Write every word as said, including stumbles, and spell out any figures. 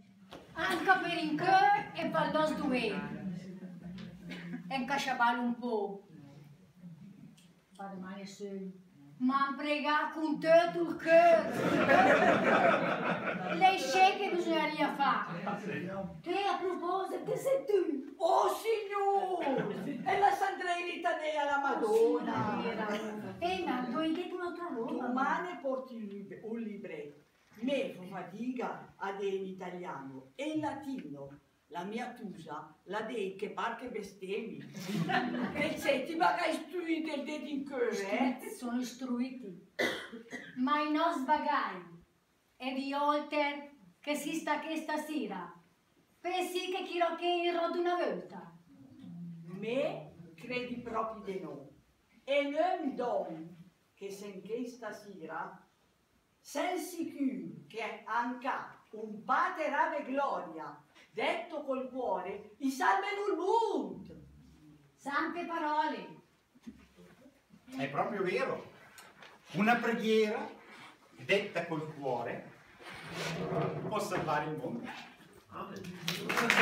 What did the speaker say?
Anche per in che e valdos due. E incasciabalo un po'. Fate male su. Ma prega con te il cuore. Le scelte bisogneria fare. Che a proposito, che sei tu? Oh signore! È la Sandrina Dea la Madonna! E ma tu hai detto un'altra roba? Domani porti un, lib un libretto. Me fa fatica a dire in italiano e in latino. La mia tusa la dei che parche bestemmi. E senti, ma che istruite il dedo in cuore, eh? Sono istruiti. Ma i nostri bagagli e vi oltre che si sta che stasera. Pensi che chi lo che irò una volta? Me credi proprio di no. E non don che sen che stasera sen sicuro che anche un pater ave gloria detto col cuore i salvano il mondo. Sante parole. È proprio vero. Una preghiera detta col cuore può salvare il mondo.